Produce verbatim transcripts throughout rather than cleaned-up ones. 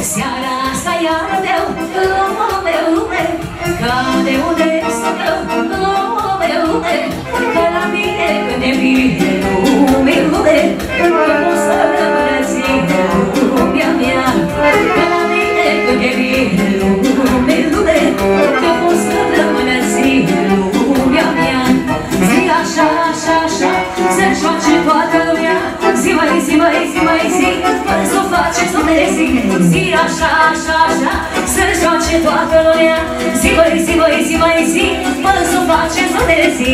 Seara asta iar beau, lume, lume, ca de unde să beau, lume, lume, că la mine când e bine, lume, lume, că pot să rămână zile, lumea mea, că la mine când e bine, lume, lume, că pot să rămână zile, lumea mea. Zi așa, așa, așa, să joace toată lumea, zi mai, zi mai, zi mai, zi, până s-o face să ne zi. Zi așa, așa, așa, să joace toată lumea, zi mai, zi mai, zi mai, zi, până s-o face să ne zi.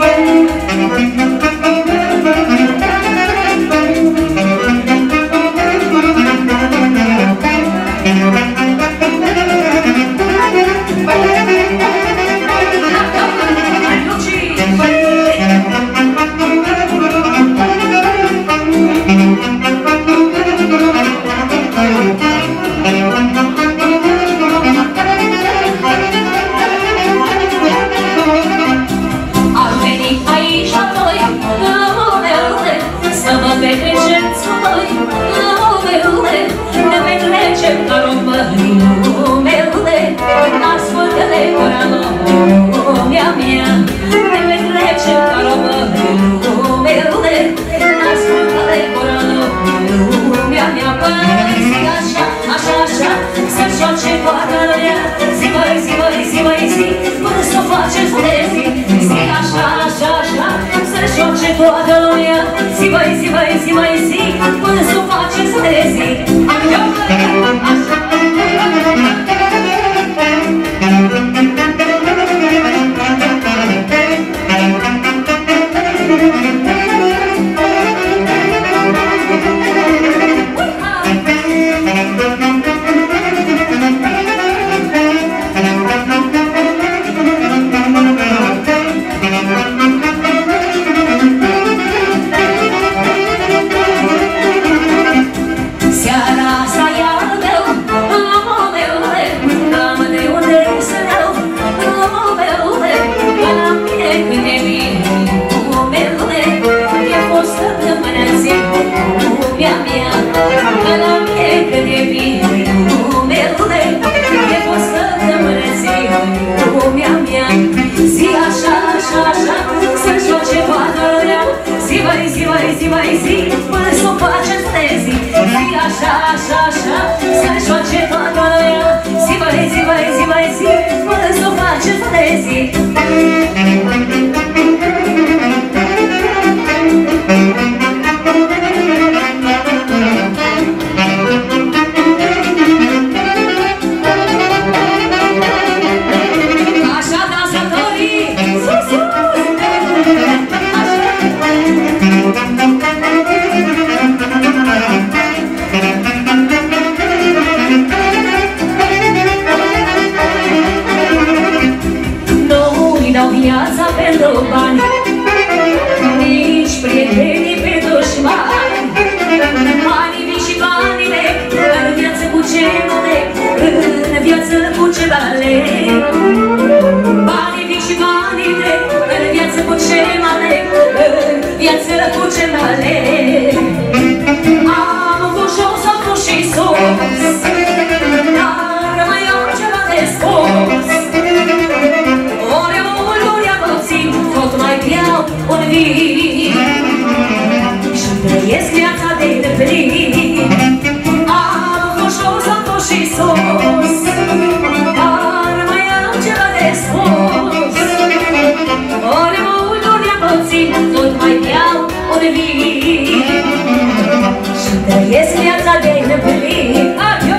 Zi mai, zi mai, zi mai, zi, până s-o face să ne zi. Zi mai, zi, până s-o face să ne zi. Zi așa, așa, așa, să joace toată lumea. Zi mai, zi mai, zi mai, zi, până s-o face să ne zi. Așa, dansatorii, sus, sus! Viața pentru bani, nici prietenii pe dușmani. Banii vin și banii leg, în viață cu ce mă leg, în viață cu ce mă leg. Banii vin și banii leg, în viață cu ce mă leg, în viață cu ce mă leg. Am fost jos, am fost și sus, dar mai am ceva de spus. Tot mai beau un vin și-mi trăiesc viața de deplin. Am fost jos, am fost și sus, dar mai am ceva de spus. Ori mult, ori am puțin, tot mai beau un vin și-mi trăiesc viața de deplin. Adio!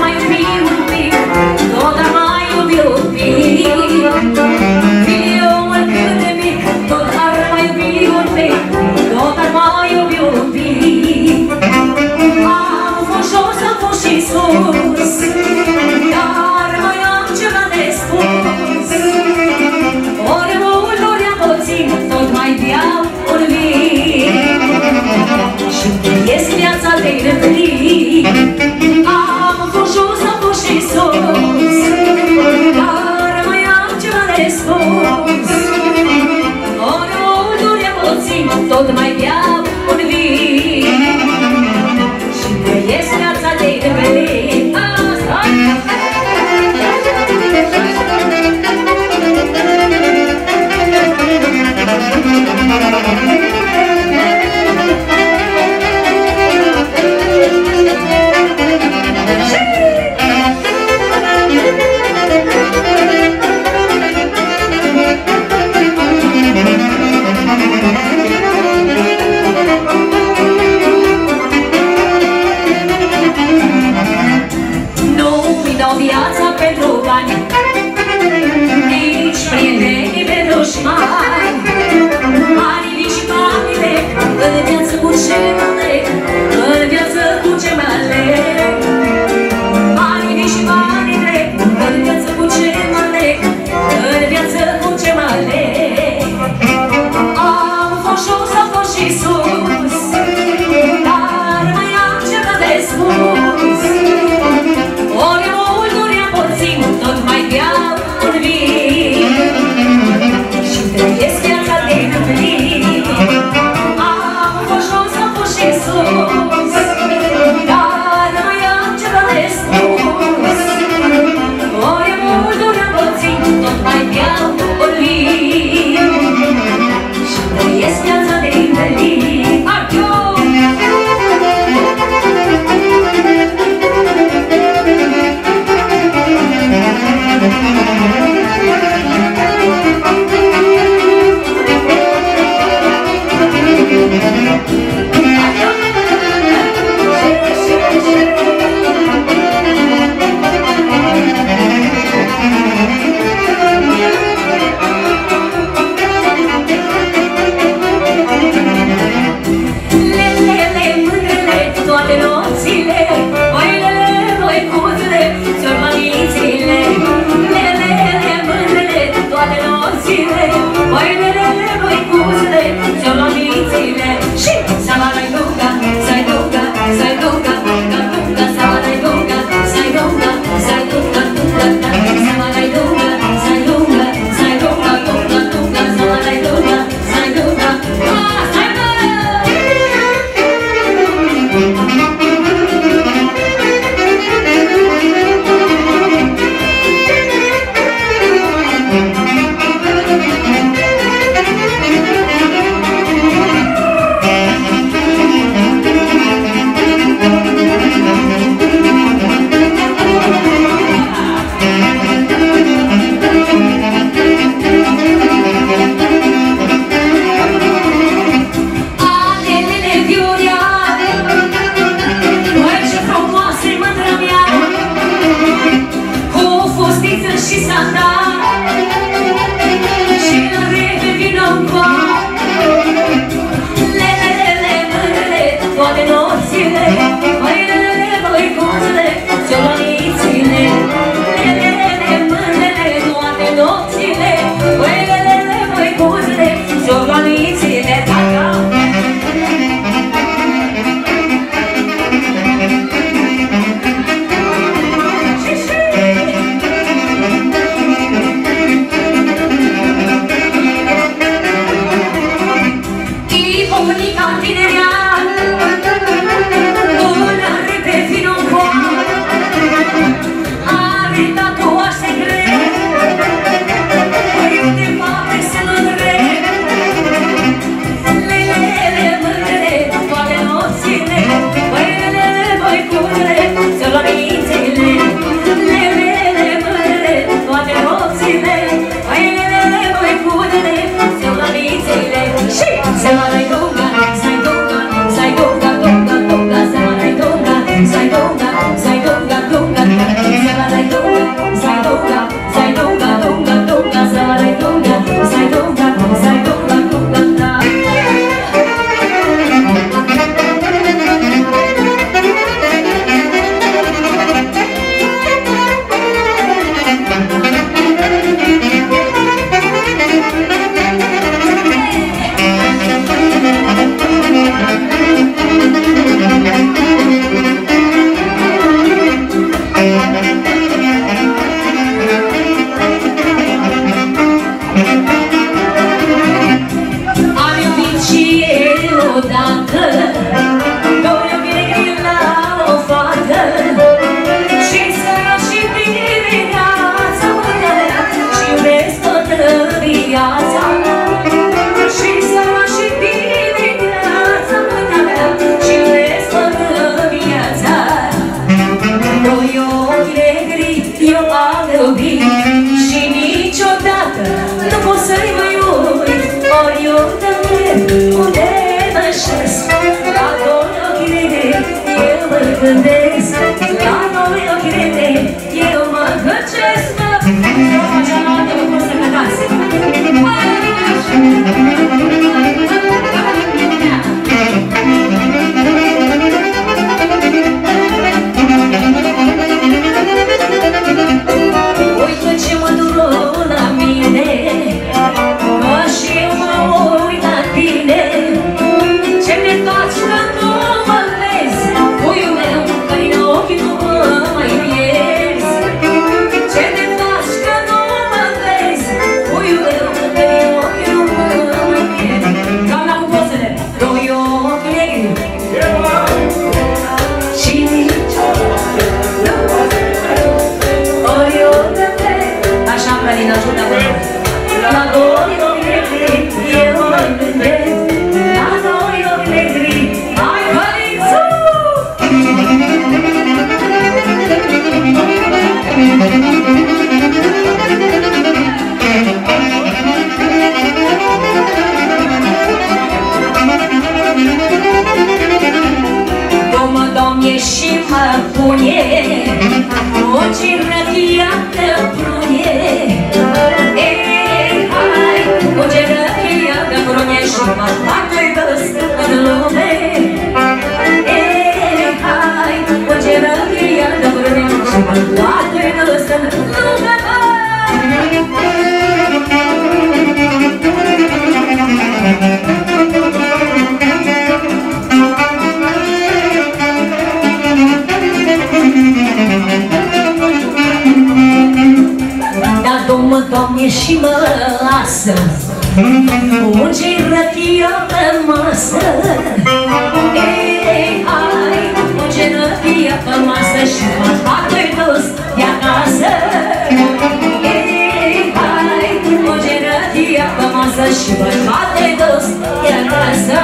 Fii omul gândesc la noi ochii rete, eu mă găcesc, mă. Eu facem la altă, cum să cântați. Uite ce mă dură la mine, că și eu mă uit la tine. Ce mi faci că nu mă vezi, puiul meu, că din ochii nu mă mai pierzi. Ce mi faci că nu mă vezi, puiul meu, că din ochii nu mă mai pierzi. Doamna cu pozele, doi ochi negri și nici oriunde. Așa, Călin, ajută-mă. La doi ochi negri, eu mă gândesc. La doi ochi negri, hai, Călin, Domă, Doamne, și mă pune o cirăchia de prune. Ei, hai, o cirăchia de prune și mă bate-i găsă în lume. Ei, hai, o cirăchia de prune și mă bate-i găsă în lume. Da, Domnul, Doamne, și mă lasă unge răchia pe masă. Ei, hai, unge răchia pe masă și mă bate-i dos de acasă. Ei, hai, unge răchia pe masă și mă bate-i dos de acasă.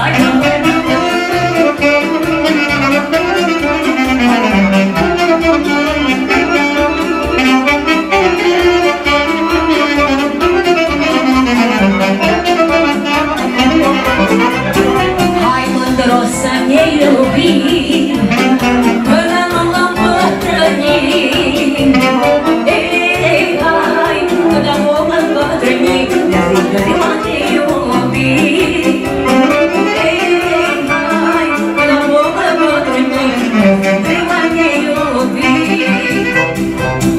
Hai, mândro, să ne iubim până nu îmbătrânim. Ei, hai, până vom îmbătrâni, de-adică de ne iubim. Ei, hai, până vom îmbătrâni, de ne iubim.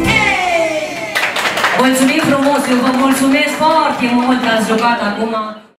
Mulțumim frumos, eu vă mulțumesc foarte mult că ați jucat acum.